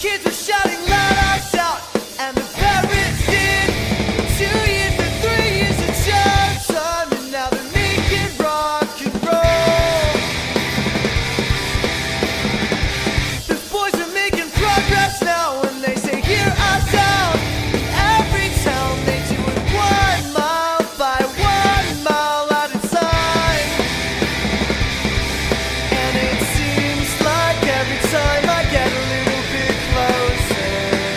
kids were shouting, let us out, and the parents did. 2 years and 3 years of jail time, and now they're making rock and roll. The boys are making progress now, and they say, hear us out. Every town they do it 1 mile by 1 mile at a time. And it seems like every time I get a little bit closer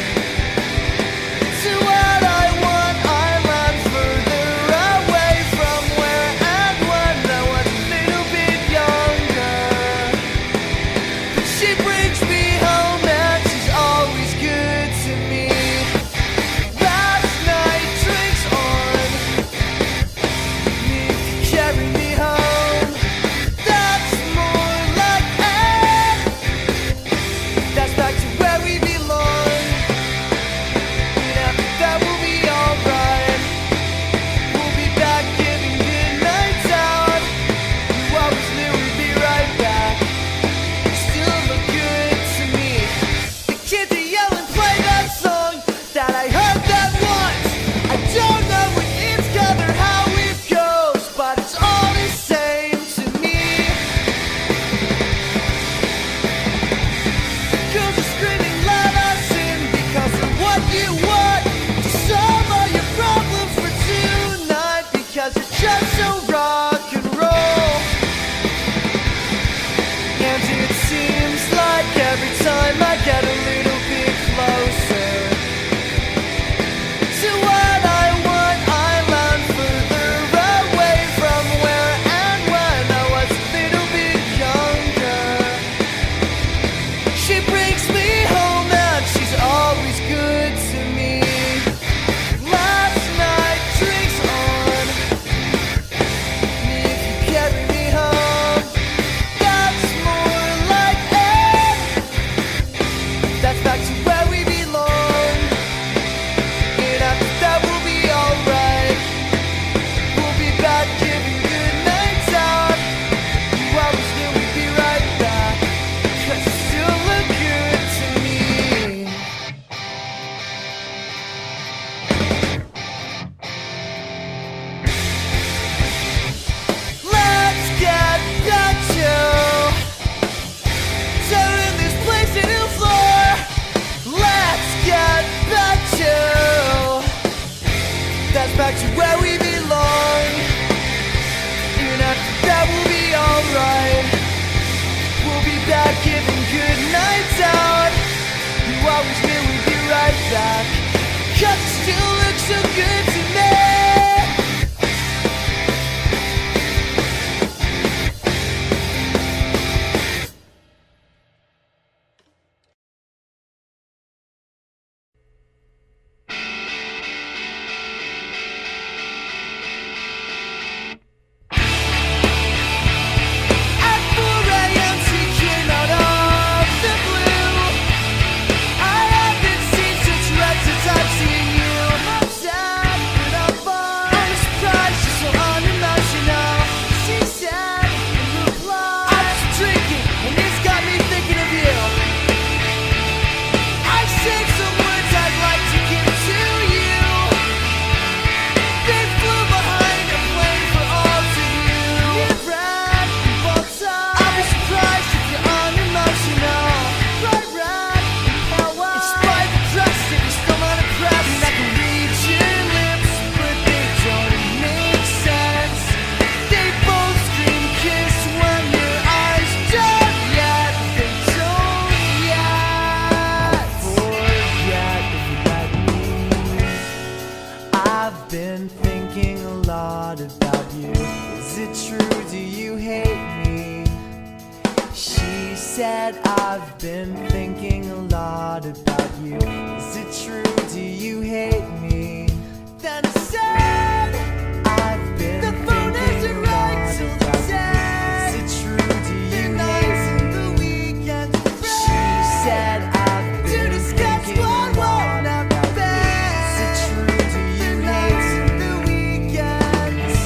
to what I want, I run further away from where and when I was a little bit younger. But she brings me home and she's always good to me. Last night drinks on me, carry me home. That's more like it. That's back to where we belong. And after that we'll be alright. We'll be back giving good nights out. You always knew we'd be right back. You still look good to me. The kids are yelling, play that song that I heard that once. I don't know what it's called or how it goes, but it's all the same to me. Girls are screaming, let us in because of what you want. To solve all your problems for tonight because you're just so rock and roll. And it seems like every time I get a little bit closer to what I want, I run further away from where and when I was a little bit younger. She brings me home and she's always good to me. Last night drinks on me, if you carry me home. That's more like it. That's back to where we belong. And after that we'll be alright. We'll be back giving good nights out. You always knew we'd be right back, 'cause you still look good to me. Let's get back to tearing this place into the floor. Let's get back to that's back to where we belong. And after that we'll be alright. We'll be back giving good nights out. You always knew we'd be right back, 'cause you still look so good to me. At 4 a.m. she came out of the blue. I haven't seen such red since I've seen you. I'm sad, but I'm fine. I'm surprised she's so unemotional. She said in reply, I was drinking and it's got me thinking of you. I said some words I'd like to give to you. They flew behind a plane for all to view. You're red and both sides. I'd be surprised if you're unemotional. Bright red and pale white. In spite of the trust, if you're still not impressed, and I can read your lips, but they don't make sense. They both scream kiss when your eyes don't yet. They don't yet. Forget if you let me. I've been thinking a lot about you. Is it true? Do you hate me? She said, I've been thinking a lot about you. Is it true? Do you hate me? Then I said, I've been the phone isn't right till the day. Is it true? Do you hate me? The weekend she said, I've been thinking a lot about you. Is it true? Do you hate me? The weekends.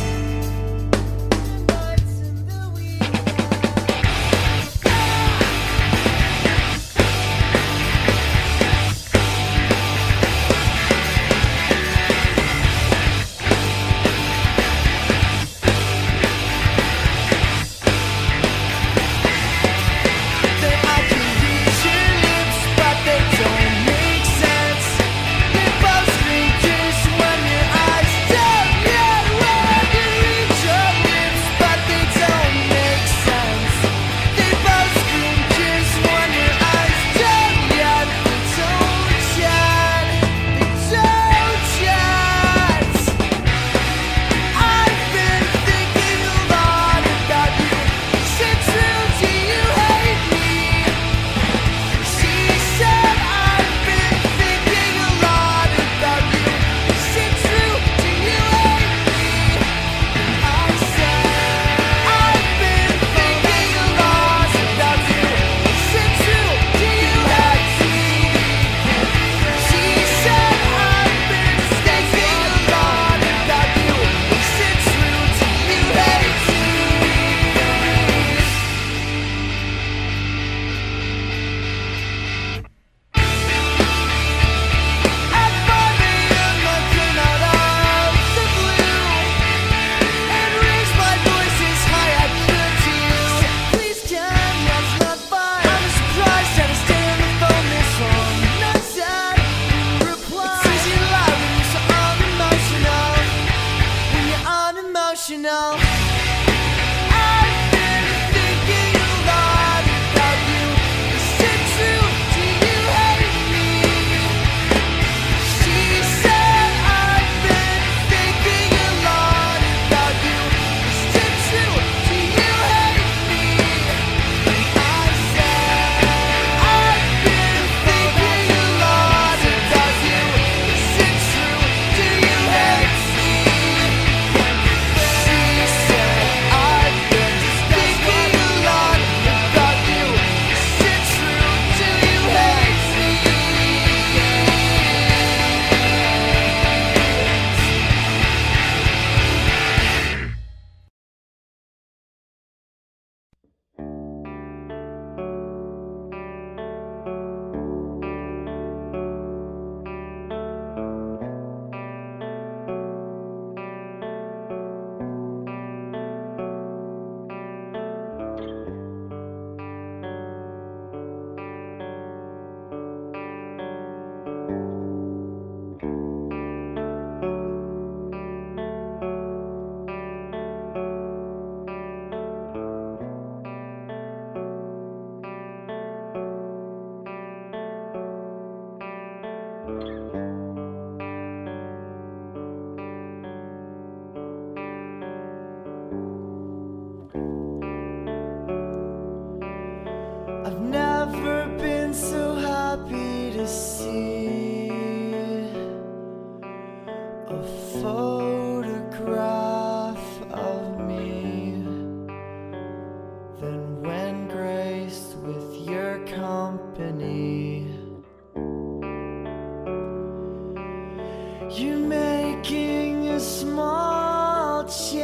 You're making a small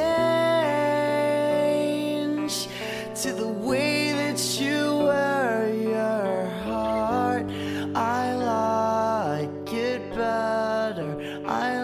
change to the way that you wear your heart. I like it better. I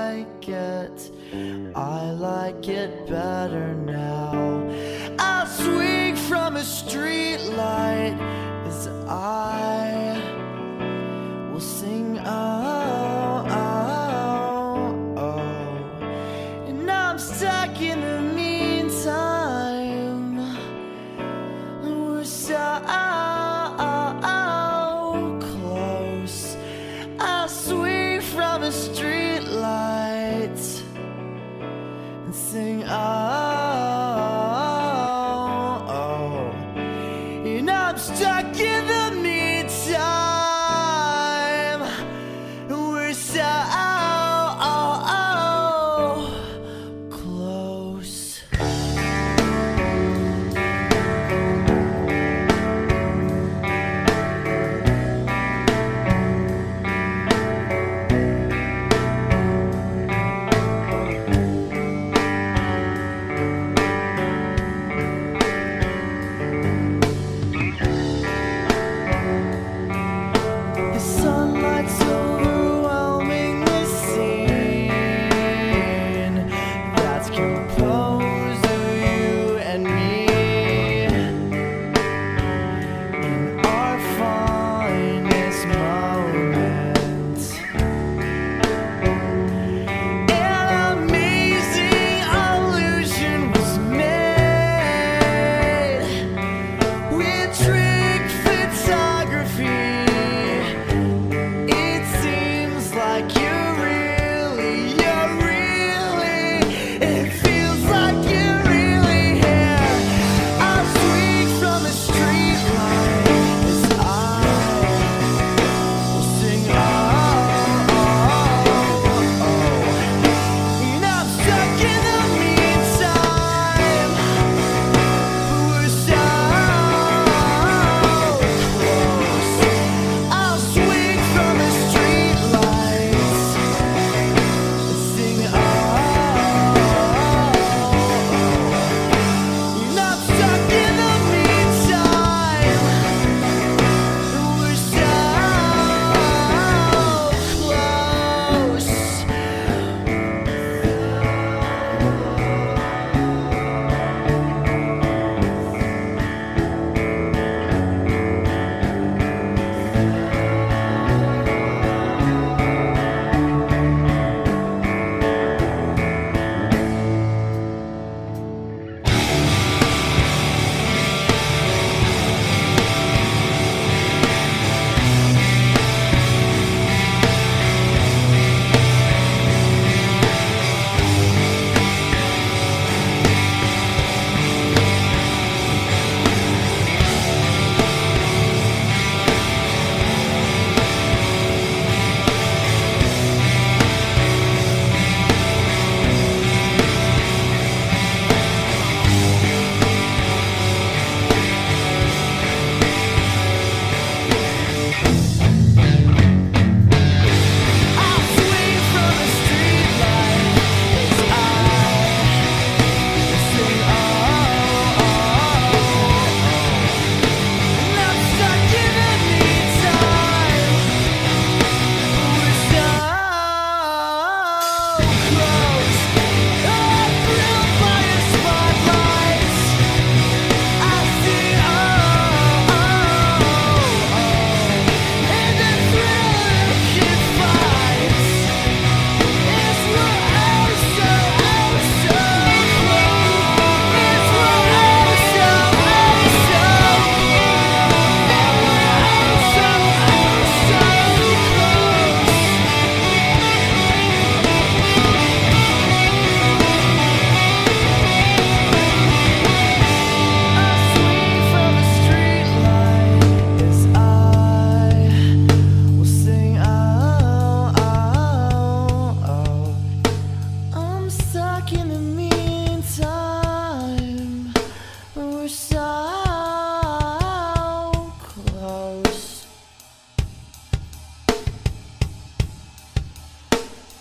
like it better now. I'll swing from a street light as I will sing, oh, oh, oh. And I'm stuck in the meantime. We're so close. I'll swing from a street light and sing, oh, oh. And I'm stuck in the meantime. We're so close.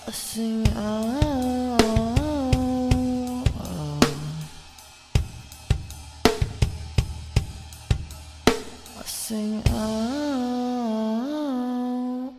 I sing out. I sing out.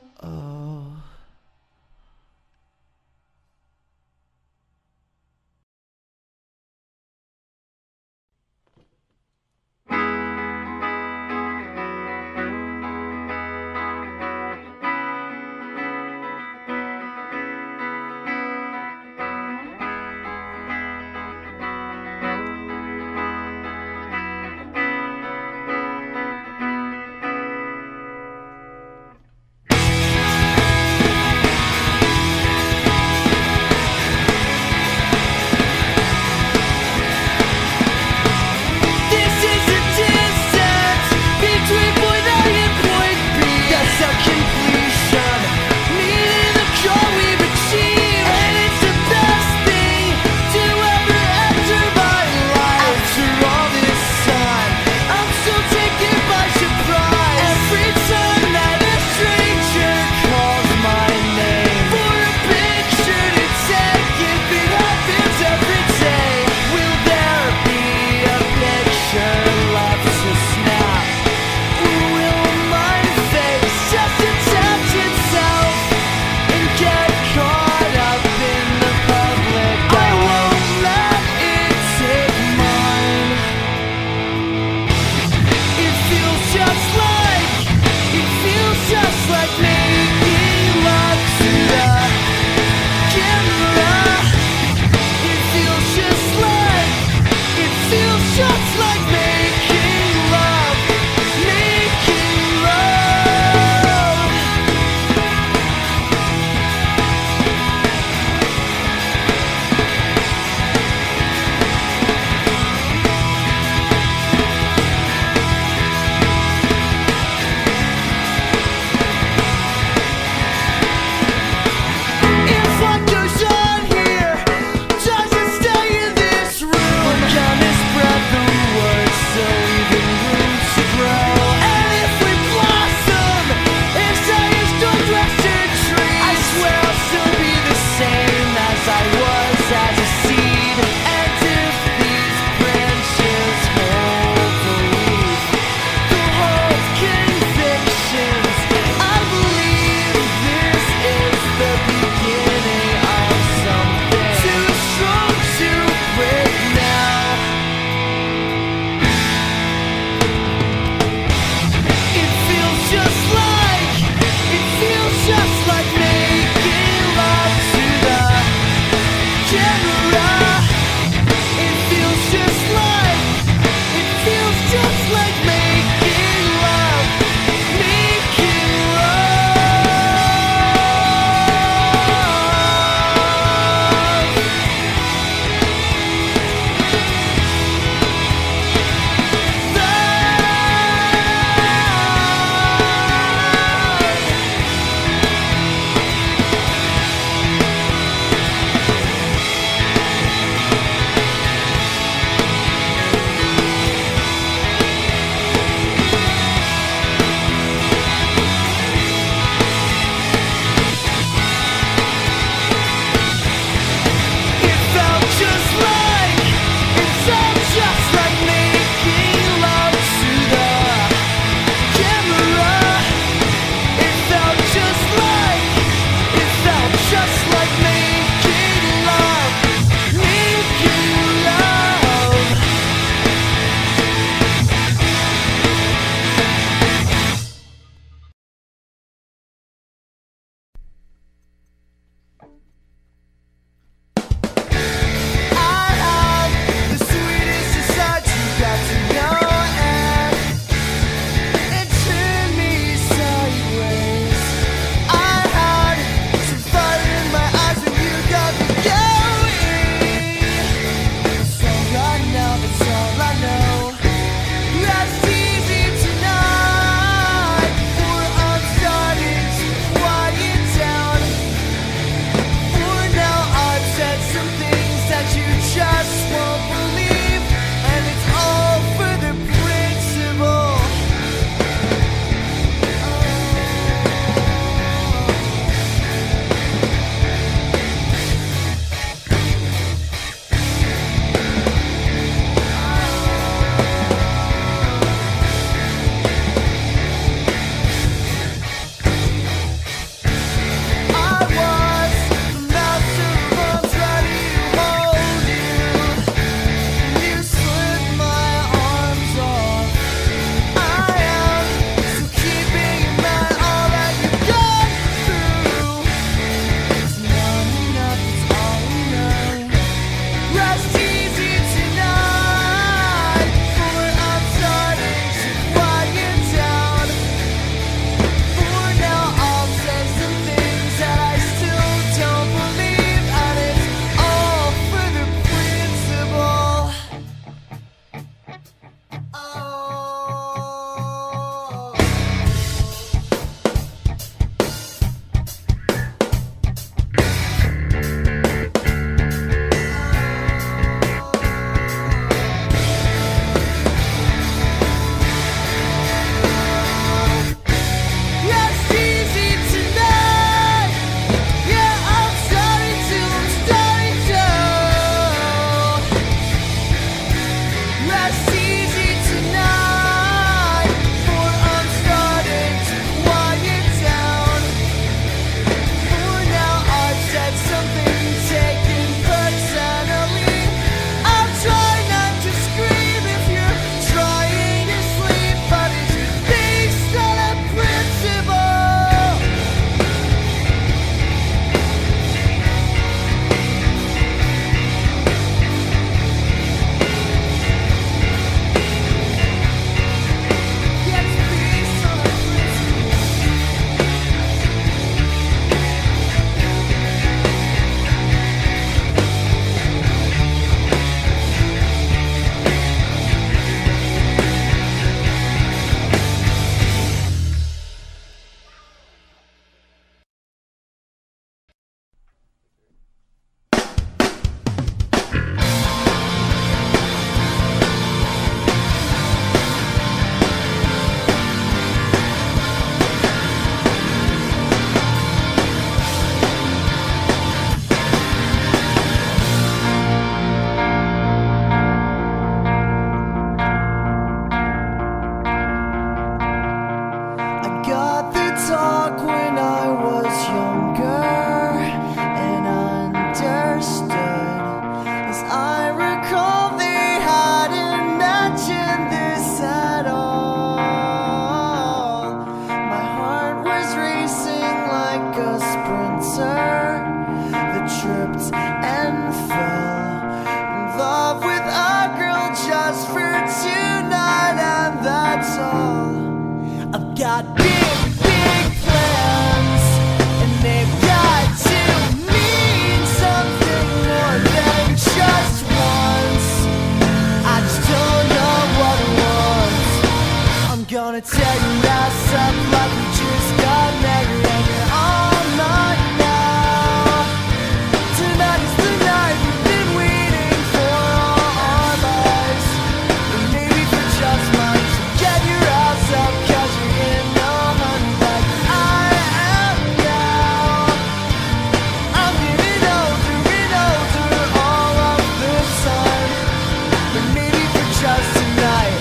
a sprinter that tripped and fell in love with a girl just for tonight, and that's all. I've got big, big plans, and they've got to mean something more than just once. I just don't know what I want. I'm gonna tear your ass up like we just got married, and you're all mine now. Tonight is the night we've been waiting for all our lives, and maybe for just mine. So get your ass up, 'cause you're in no honey like I am now. I'm getting older and older all of the time, but maybe for just tonight.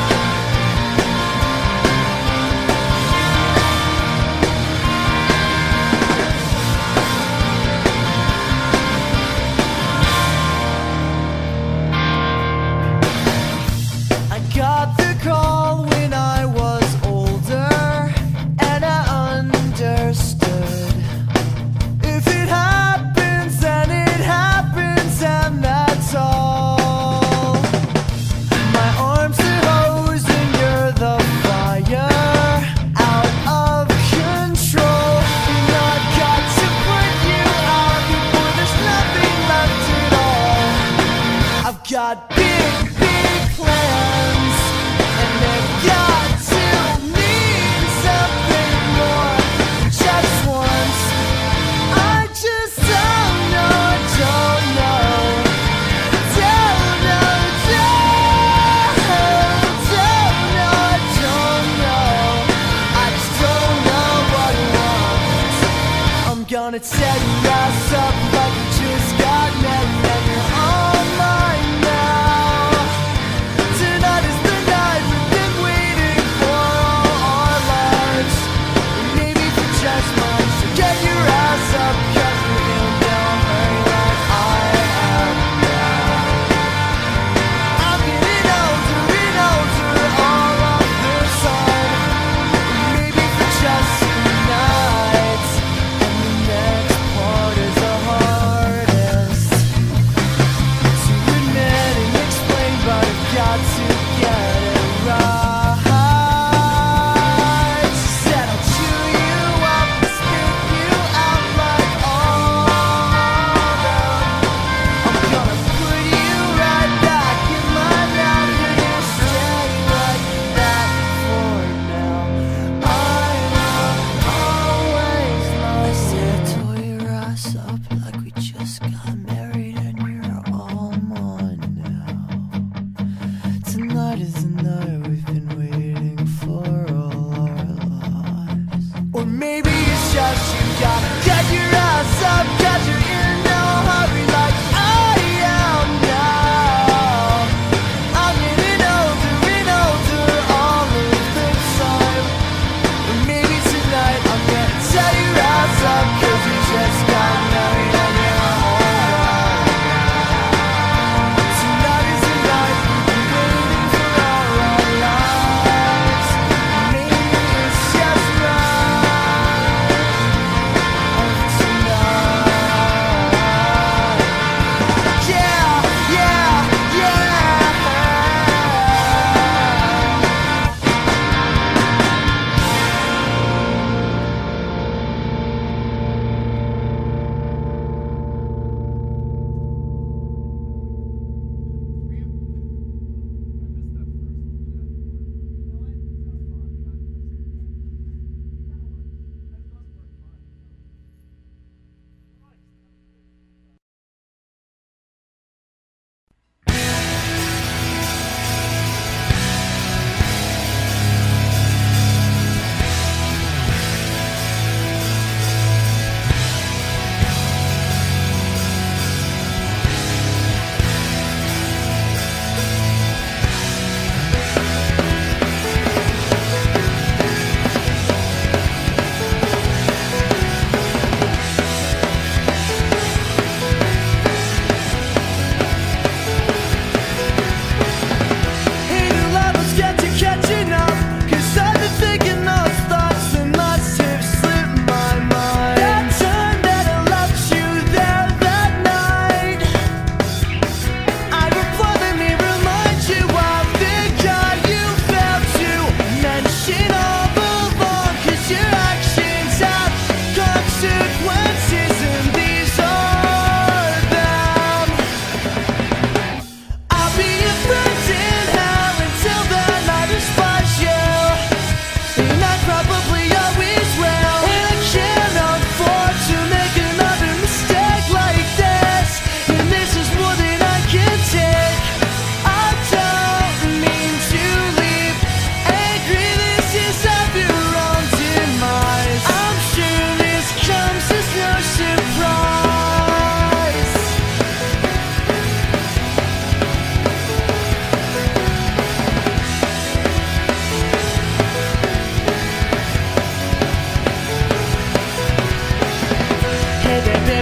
I got the call when I was older, and I understood. If it happens, then it happens, and that's all. My arms are hose and you're the fire, out of control. And I've got to put you out before there's nothing left at all. I've got big, big plans, and they've got to mean something more than just once. I just don't know, don't know, don't know, don't know. I just don't know what I want. I'm gonna tear your ass up like we just got married, and you're all mine now. Tonight is the night we've been waiting for all our lives, and maybe for just mine. So get your ass up, 'cause you're in no hurry like I am now. I'm getting older and older all of the time, and maybe for just tonight. And the next part is the hardest to admit and explain, but I've got to get it right. She said I'll chew you up and spit you out like all them. I'm gonna put you right back in my mouth, and you stay like that for now. I will always love. I said tore your ass up like we just got married, and you're all mine now. Tonight is the night we've been waiting for all our lives. Or maybe it's just you gotta get your ass up, 'cause you're in no hurry like I am now. I'm getting older and older all of the time, or maybe tonight I'm gonna tear your ass up, 'cause we just got married, and you're all mine. Tonight is the night we've been waiting for all our lives, and maybe it's just right.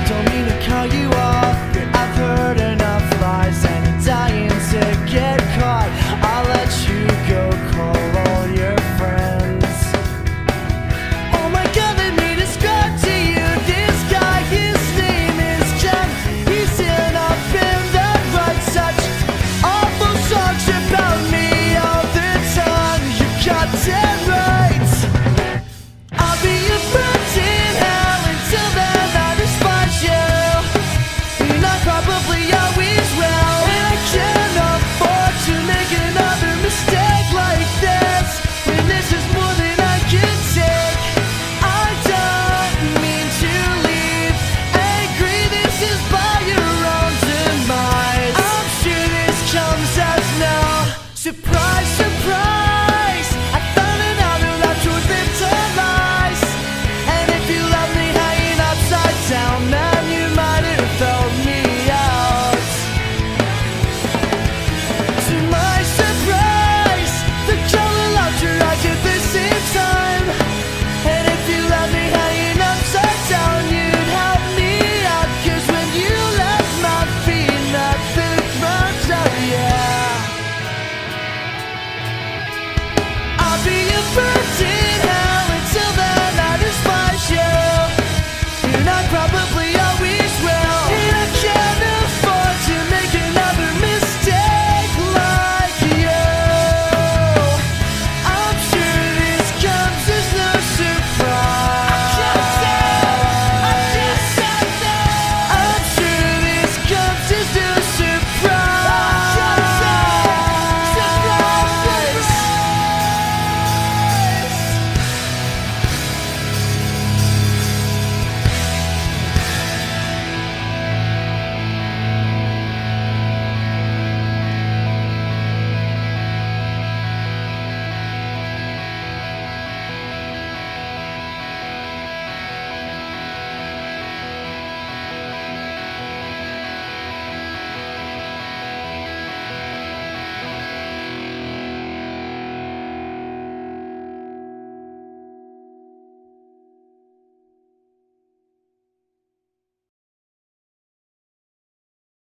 don't mean to call you